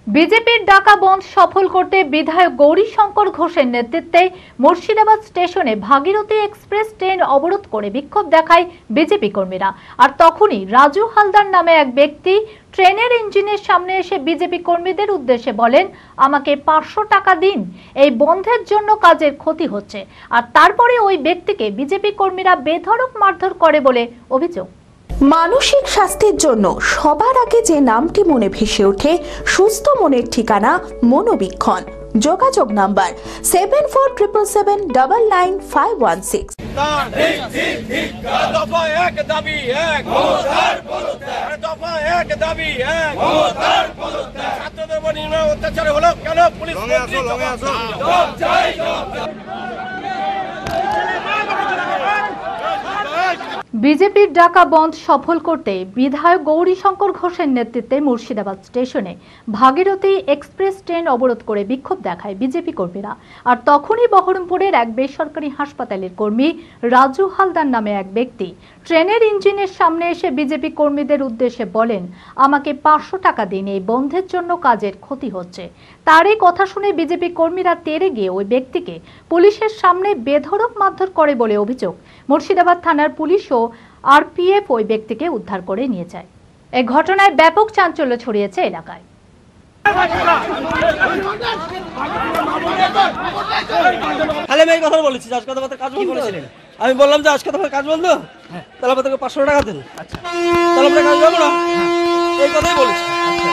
বিজেপির ডাকা বন্ধ সফল করতে বিধায়ক গৌরীশঙ্কর ঘোষের নেতৃত্বে মুর্শিদাবাদ স্টেশনে ভাগীরথী এক্সপ্রেস ট্রেন অবরোধ করে বিক্ষোভ দেখায় বিজেপি কর্মীরা। আর তখনই রাজু হালদার নামে এক ব্যক্তি ট্রেনের ইঞ্জিনের সামনে এসে বিজেপি কর্মীদের উদ্দেশ্যে বলেন, আমাকে 500 টাকা দিন, এই বন্ধের জন্য কাজের ক্ষতি হচ্ছে। আর তারপরে ওই ব্যক্তিকে বিজেপি কর্মীরা বেধড়ক মারধর করে বলে অভিযোগ। মানসিক স্বাস্থ্যের জন্য সবার আগে যে নামটি মনে ভেসে ওঠে, সুস্থ মনের ঠিকানা মনোবীক্ষণ। যোগাযোগ নাম্বার 7477799516। বিজেপির ডাকা বন্ধ সফল করতে বিধায়ক গৌরীশঙ্কর ঘোষের নেতৃত্বে মুর্শিদাবাদ স্টেশনে ভাগীরথী এক্সপ্রেস ট্রেন অবরোধ করে বিক্ষোভ দেখায় বিজেপি কর্মীরা। আর তখনই বহরমপুরের এক বেসরকারি হাসপাতালের কর্মী রাজু হালদার নামে এক ব্যক্তি ট্রেনের ইঞ্জিনের সামনে এসে বিজেপি কর্মীদের উদ্দেশ্যে বলেন, আমাকে 500 টাকা দিন, এই বন্ধের জন্য কাজের ক্ষতি হচ্ছে। তার এই কথা শুনে বিজেপি কর্মীরা তেড়ে গিয়ে ওই ব্যক্তিকে পুলিশের সামনে বেধড়ক মারধর করে বলে অভিযোগ। মুর্শিদাবাদ থানার পুলিশ ও আরপিএফ ওই ব্যক্তিকে উদ্ধার করে নিয়ে যায়। এই ঘটনায় ব্যাপক চাঞ্চল্য ছড়িয়েছে এলাকায়। আমি বললাম যে আজকে তোমার কাজ বলতো, তাহলে তোকে 500 টাকা দেন। তাহলে আমরা কাজ যাবো না, এই কথাই বলেছি।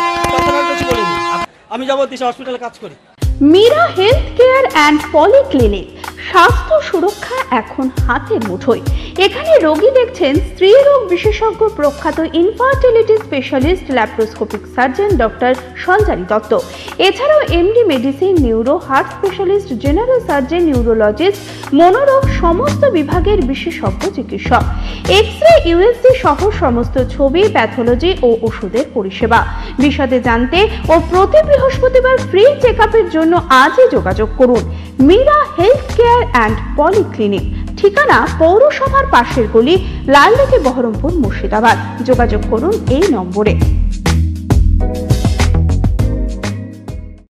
আমি যাবো দিশা হসপিটালে কাজ করি। Meera health care and polyclinic, স্বাস্থ্য সুরক্ষা এখন হাতের মুঠোয়। এখানে রোগী দেখছেন স্ত্রী রোগ বিশেষজ্ঞ, প্রখ্যাত infertility specialist laparoscopic surgeon doctor Sanchari Dutta. এছাড়াও MD medicine, neuro, heart specialist, general surgeon, neurologist, মনোরোগ সমস্ত বিভাগের বিশেষজ্ঞ চিকিৎসক। এক্স-রে, ইউএসজি সহ সমস্ত ছবি, প্যাথোলজি ও ওষুধের পরিষেবা। বিশদে জানতে ও প্রতি বৃহস্পতিবার ফ্রি চেকআপের জন্য আজই যোগাযোগ করুন। Meera health care and polyclinic, ঠিকানা পৌরসভার পাশের গলি, লালদিঘি, বহরমপুর, মুর্শিদাবাদ। যোগাযোগ করুন এই নম্বরে।